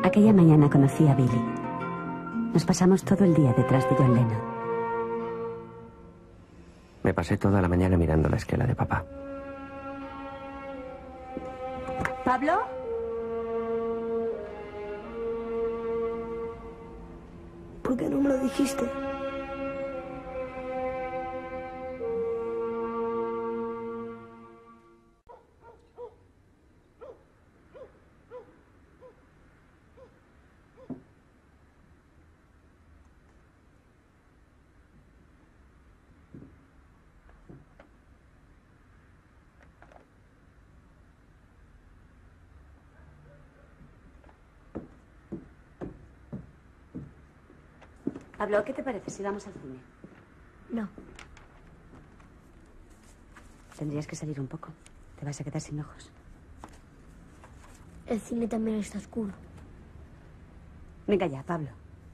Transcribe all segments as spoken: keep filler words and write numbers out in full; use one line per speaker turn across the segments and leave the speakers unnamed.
Aquella mañana conocí a Billy. Nos pasamos todo el día detrás de John Lennon.
Me pasé toda la mañana mirando la esquela de papá.
¿Pablo?
¿Por qué no me lo dijiste?
Pablo, ¿qué te parece si vamos al cine?
No.
Tendrías que salir un poco. Te vas a quedar sin ojos.
El cine también está oscuro.
Venga ya, Pablo.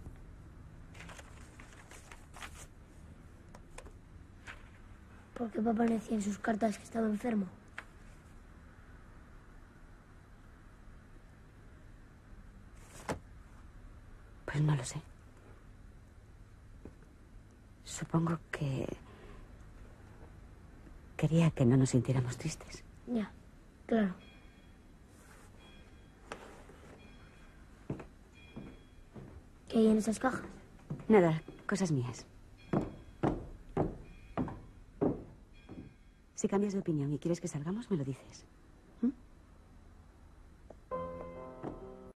¿Por qué papá decía en sus cartas que estaba enfermo?
Pues no lo sé. Supongo que quería que no nos sintiéramos tristes.
Ya, claro. ¿Qué hay en esas cajas?
Nada, cosas mías. Si cambias de opinión y quieres que salgamos, me lo dices.